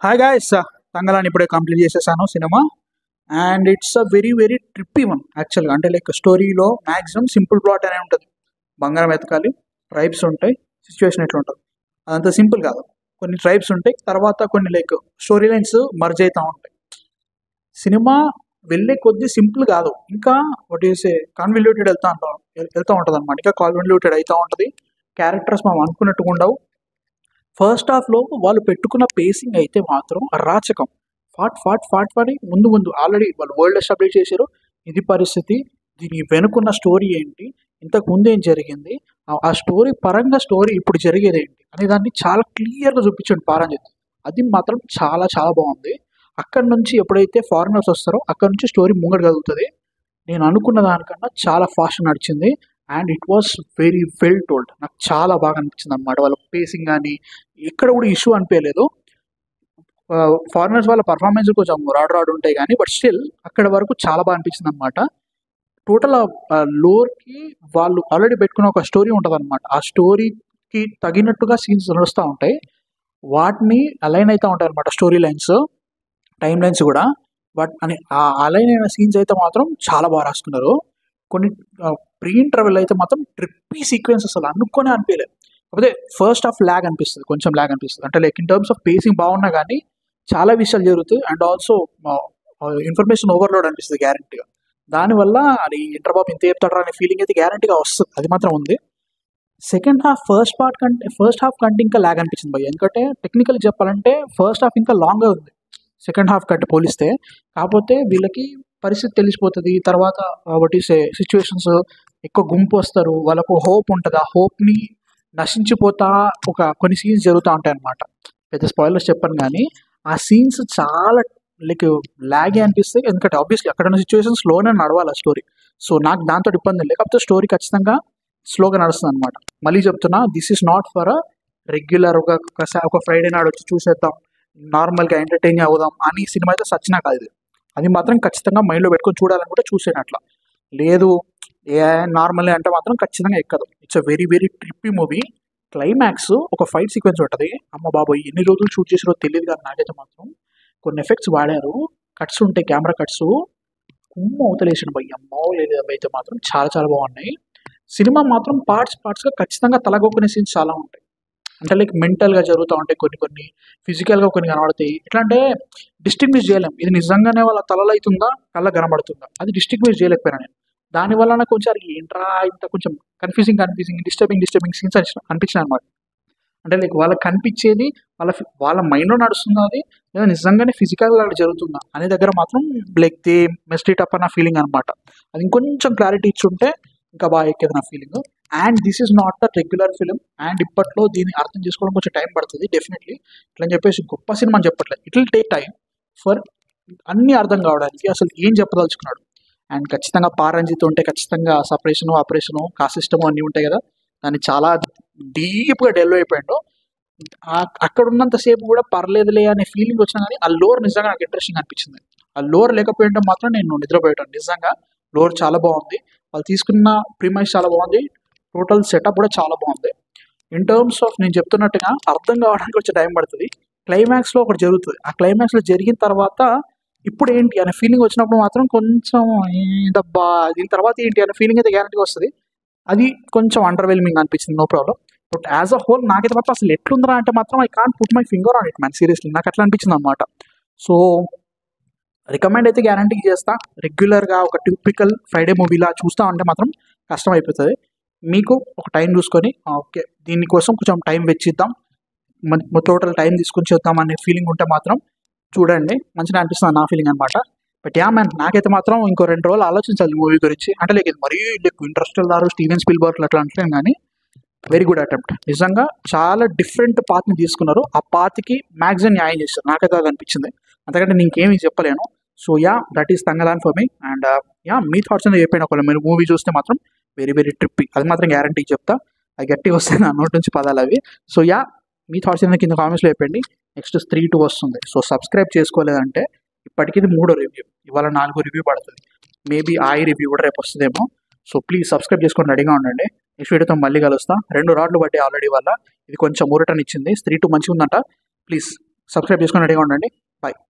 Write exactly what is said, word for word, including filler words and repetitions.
Hi guys, తంగలాన్ని ఇప్పుడే complete చేసేసాను సినిమా. And it's a very very trippy one యాక్చువల్గా. అంటే లైక్ స్టోరీలో మ్యాక్సిమం సింపుల్ ప్లాట్ అనే ఉంటుంది. బంగారం ఎతకాలి, ట్రైబ్స్ ఉంటాయి, సిచ్యువేషన్ ఎట్లా ఉంటుంది అదంతా సింపుల్ కాదు. కొన్ని ట్రైబ్స్ ఉంటాయి, తర్వాత కొన్ని లైక్ స్టోరీ లైన్స్ మర్జ్ అవుతూ ఉంటాయి. సినిమా వెళ్ళే కొద్దీ సింపుల్ కాదు, ఇంకా వాట్ ఈసే కాన్వల్యూటెడ్ వెళ్తా ఉంటాం వెళ్తూ ఉంటుంది అనమాట. ఇంకా కాన్వల్యూటెడ్ అవుతూ ఉంటుంది. క్యారెక్టర్స్ మనం అనుకున్నట్టుగా ఉండవు. ఫస్ట్ హాఫ్లో వాళ్ళు పెట్టుకున్న పేసింగ్ అయితే మాత్రం అరాచకం. ఫాట్ ఫాట్ ఫాట్ అని ముందు ముందు ఆల్రెడీ వాళ్ళు వరల్డ్ ఎస్టాబ్లిష్ చేశారు. ఇది పరిస్థితి, దీని వెనుకున్న స్టోరీ ఏంటి, ఇంతకు ముందు ఏం జరిగింది, ఆ- ఆ స్టోరీ పరంగా స్టోరీ ఇప్పుడు జరిగేది ఏంటి అనే దాన్ని చాలా క్లియర్గా చూపించండి పారంజిత్. అది మాత్రం చాలా చాలా బాగుంది. అక్కడ నుంచి ఎప్పుడైతే ఫారినర్స్ వస్తారో అక్కడ నుంచి స్టోరీ ముంగడు కదులుతుంది. నేను అనుకున్న దానికన్నా చాలా ఫాస్ట్ నడిచింది. And it was very well told. నాకు చాలా బాగా అనిపించింది అనమాట. వాళ్ళ పేసింగ్ కానీ ఎక్కడ కూడా ఇష్యూ అనిపించలేదు. ఫారినర్స్ వాళ్ళ పర్ఫార్మెన్స్ కొంచెం రాడ్ రాడ్ ఉంటాయి కానీ బట్ స్టిల్ అక్కడ వరకు చాలా బాగా అనిపించింది అనమాట. టోటల్ లోర్కి వాళ్ళు ఆల్రెడీ పెట్టుకున్న ఒక స్టోరీ ఉంటుంది అనమాట. ఆ స్టోరీకి తగినట్టుగా సీన్స్ నడుస్తూ ఉంటాయి. వాటిని అలైన్ అవుతూ ఉంటాయి అనమాట స్టోరీ లైన్స్, టైం లైన్స్ కూడా. బట్ అని ఆ అలైన్ అయిన సీన్స్ అయితే మాత్రం చాలా బాగా రాసుకున్నారు. కొన్ని ప్రీ ఇంటర్వెల్ అయితే మాత్రం ట్రిప్పీ సీక్వెన్స్ అసలు అనుకునే అనిపించలేదు. కాకపోతే ఫస్ట్ హాఫ్ ల్యాగ్ అనిపిస్తుంది, కొంచెం ల్యాగ్ అనిపిస్తుంది. అంటే like in terms of pacing బాగున్నా కానీ చాలా విషయాలు జరుగుతాయి. అండ్ ఆల్సో ఇన్ఫర్మేషన్ ఓవర్లోడ్ అనిపిస్తుంది గ్యారంటీగా. దానివల్ల అది ఇంటర్బాబ్ ఇంత చెప్తాడరా అనే ఫీలింగ్ అయితే గ్యారంటీగా వస్తుంది, అది మాత్రం ఉంది. సెకండ్ హాఫ్ ఫస్ట్ పార్ట్ కంటే ఫస్ట్ హాఫ్ కంటే ఇంకా ల్యాగ్ అనిపించింది భయ్య. ఎందుకంటే టెక్నికల్ చెప్పాలంటే ఫస్ట్ హాఫ్ ఇంకా లాంగ్గా ఉంది సెకండ్ హాఫ్ కంటే పోలిస్తే. కాకపోతే వీళ్ళకి పరిస్థితి తెలిసిపోతుంది. తర్వాత వాటి సిచ్యువేషన్స్ ఎక్కువ గుంపు వస్తారు, వాళ్ళకు హోప్ ఉంటుంది. ఆ హోప్ని నశించిపోతా ఒక కొన్ని సీన్స్ జరుగుతూ ఉంటాయి అన్నమాట. పెద్ద స్పాయిలర్స్ చెప్పను కానీ ఆ సీన్స్ చాలా లైక్ లాగే అనిపిస్తాయి. ఎందుకంటే ఆబ్వియస్లీ అక్కడ ఉన్న సిచ్యువేషన్ స్లోనే నడవాలి ఆ స్టోరీ. సో నాకు దాంతో ఇబ్బంది లేదు. కాకపోతే స్టోరీ ఖచ్చితంగా స్లోగా నడుస్తుంది అనమాట. మళ్ళీ చెప్తున్నా, this is not for a regular ఒక ఒక ఫ్రైడే నాడు వచ్చి చూసేద్దాం, నార్మల్గా ఎంటర్టైన్ అవుదాం అని సినిమా అయితే సచ్చినా కాదు ఇది. అది మాత్రం ఖచ్చితంగా మైండ్లో పెట్టుకొని చూడాలనుకుంటే చూసేనట్లా. లేదు ఏ నార్మల్ అంటే మాత్రం ఖచ్చితంగా ఎక్కదు. It's a very very trippy movie. Climax ఒక ఫైట్ సీక్వెన్స్ ఉంటుంది. అమ్మ బాబోయ్, ఎన్ని రోజులు షూట్ చేసారో తెలియదు కానీ నాకైతే మాత్రం కొన్ని ఎఫెక్ట్స్ వాడారు. కట్స్ ఉంటాయి, కెమెరా కట్స్ కుమ్మ అవతలేసిన భయ్య అమ్మో లేదు అయితే మాత్రం చాలా చాలా బాగున్నాయి. సినిమా మాత్రం పార్ట్స్ పార్ట్స్గా ఖచ్చితంగా తలగొక్కునే సీన్స్ చాలా ఉంటాయి. అంటే లైక్ మెంటల్గా జరుగుతూ ఉంటాయి, కొన్ని కొన్ని ఫిజికల్గా కొన్ని కనబడతాయి. ఎట్లా అంటే డిస్టింగ్విష్ చేయలేం, ఇది నిజంగానే వాళ్ళ తలలో అవుతుందా కళ్ళ కనబడుతుందా, అది డిస్టింగ్విష్ చేయలేకపోయినా నేను. దానివల్ల నాకు కొంచెం అది ఏంట్రా ఇంత కొంచెం confusing confusing disturbing disturbing scenes అనిపించినాయి అనమాట. అంటే లైక్ వాళ్ళకి కనిపించేది వాళ్ళ ఫి- వాళ్ళ మైండ్లో నడుస్తుందా అది, లేదా నిజంగానే ఫిజికల్గా అలా జరుగుతుందా అనే దగ్గర మాత్రం like they messed it up అన్న ఫీలింగ్ అనమాట. అది ఇంకొంచెం క్లారిటీ ఇచ్చుంటే ఇంకా బాగా ఎక్కేది నా feeling. And this is not the regular film. And ఇప్పట్లో దీన్ని అర్థం చేసుకోవడం కొంచెం టైం పడుతుంది డెఫినెట్లీ. ఇట్లా అని చెప్పేసి గొప్ప సినిమా అని చెప్పట్లేదు, it will take time for అన్నీ అర్థం కావడానికి అసలు ఏం చెప్పదలుచుకున్నాడు. అండ్ ఖచ్చితంగా పారంజిత్ ఉంటే ఖచ్చితంగా సపరేషను ఆపరేషను కాసిస్టము అన్నీ ఉంటాయి కదా, దాన్ని చాలా డీప్గా డెవలప్ అయిపోయాడు. ఆ- అక్కడ ఉన్నంతసేపు కూడా పర్లేదులే అనే ఫీలింగ్ వచ్చినా కానీ ఆ లోర్ నిజంగా నాకు ఇంట్రెస్టింగ్ అనిపించింది. ఆ లోర్ లేకపోయింటే మాత్రం నేను నిద్రపోయాను. నిజంగా లోర్ చాలా బాగుంది, వాళ్ళు తీసుకున్న ప్రీమైస్ చాలా బాగుంది, టోటల్ సెటప్ కూడా చాలా బాగుంది. ఇన్ టర్మ్స్ ఆఫ్ నేను చెప్తున్నట్టుగా అర్థం కావడానికి కొంచెం టైం పడుతుంది. క్లైమాక్స్లో ఒకటి జరుగుతుంది, ఆ క్లైమాక్స్లో జరిగిన తర్వాత ఇప్పుడు ఏంటి అనే ఫీలింగ్ వచ్చినప్పుడు మాత్రం కొంచెం ఏంటబ్బా దీని తర్వాత ఏంటి అనే ఫీలింగ్ అయితే గ్యారంటీగా వస్తుంది. అది కొంచెం అండర్వెల్మింగ్ అనిపించింది, no problem. But as a whole నాకైతే మాత్రం అసలు ఎట్లుందరా అంటే మాత్రం I can't put my finger on it man, seriously నాకు అట్లా అనిపించింది అనమాట. సో రికమెండ్ అయితే గ్యారంటీ చేస్తా. రెగ్యులర్గా ఒక టిపికల్ ఫ్రైడే మూవీలా చూస్తా అంటే మాత్రం కష్టం అయిపోతుంది. మీకు ఒక టైం చూసుకొని ఓకే దీనికోసం కొంచెం టైం వెచ్చిద్దాం, టోటల్ టైం తీసుకొని చేద్దాం అనే ఫీలింగ్ ఉంటే మాత్రం చూడండి, మంచిగా అనిపిస్తుంది నా ఫీలింగ్ అనమాట. బట్ యా మ్యాన్, నాకైతే మాత్రం ఇంకో రెండు రోజులు ఆలోచించాలి మూవీ గురించి. అంటే లేక ఇది మరీ లైక్ ఇంట్రెస్టెల్లార్ స్టీవెన్ స్పిల్బర్గ్ అట్లా అంటలేను కానీ వెరీ గుడ్ అటెంప్ట్. నిజంగా చాలా డిఫరెంట్ పాత్ని తీసుకున్నారు, ఆ పాత్కి మ్యాక్సిమం న్యాయం చేస్తారు, నాకైతే అది అనిపించింది. అంతకంటే ఇంకేమీ చెప్పలేను. So yeah that is Thangalaan for me. And yeah మీ థాట్స్ అనేది చెప్పాను, ఒకవేళ మీరు మూవీ చూస్తే మాత్రం వెరీ వెరీ ట్రిప్పీ, అది మాత్రం గ్యారంటీ చెప్తా. అది గట్టిగా వస్తే నా నోటి నుంచి పదాలు అవి. సో యా మీ థాట్స్ ఏదైనా కింద కామెంట్స్లో చెప్పండి. నెక్స్ట్ త్రీ టూ వస్తుంది, సో సబ్స్క్రైబ్ చేసుకోలేదంటే ఇప్పటికీ ఇది మూడో రివ్యూ, ఇవాళ నాలుగో రివ్యూ పడుతుంది. మేబీ ఆ రివ్యూ కూడా రేపు వస్తుందేమో. సో ప్లీజ్ సబ్స్క్రైబ్ చేసుకొని రెడీగా ఉండండి. నెక్స్ట్ వీడియోతో మళ్ళీ కలుస్తా. రెండు రాడ్లు పడ్డాయి ఆల్రెడీ వల్ల, ఇది కొంచెం ఊరటనిచ్చింది. త్రీ టూ మంచిగా ఉందంట. ప్లీజ్ సబ్స్క్రైబ్ చేసుకొని రెడీగా ఉండండి. బాయ్.